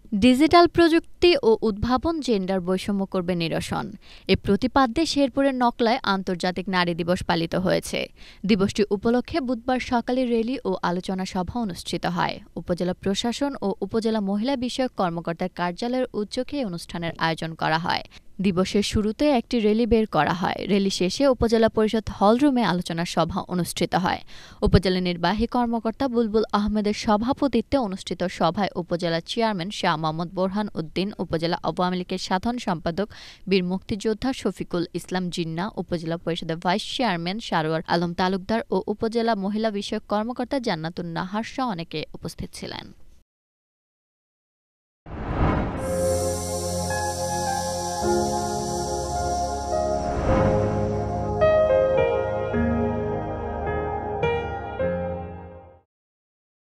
Digital প্রযুক্তি ও উদ্ভাবন gender বৈষম্য করবে নিরসন। এ প্রতিপাদ্যে শেরপুরের নকলায় আন্তর্জাতিক নারী দিবস পালিত হয়েছে। দিবসটি উপলক্ষে বুধবার সকালে র্যালি ও আলোচনা সভা অনুষ্ঠিত হয়। উপজেলা প্রশাসন ও উপজেলা মহিলা বিষয়ক কর্মকর্তার কার্যালয়ের উদ্যোগে অনুষ্ঠানের আয়োজন করা হয়। দিবসের শুরুতে একটি র্যালি বের করা হয়। র্যালি শেষে উপজেলা পরিষদ হলরুমে আলোচনা সভা অনুষ্ঠিত হয়। উপজেলা নির্বাহী কর্মকর্তা বুলবুল আহমেদের সভাপতিত্বে অনুষ্ঠিত সভায় উপজেলা চেয়ারম্যান শাহ মোহাম্মদ বোরহান উদ্দিন, উপজেলা আওয়ামী লীগের সাধারণ সম্পাদক বীর মুক্তিযোদ্ধা শফিকুল ইসলাম জিন্না, উপজেলা পরিষদের ভাইস চেয়ারম্যান সারোয়ার আলম তালুকদার ও উপজেলা মহিলা বিষয়ক কর্মকর্তা জান্নাতুন নাহার সহ অনেকে উপস্থিত ছিলেন।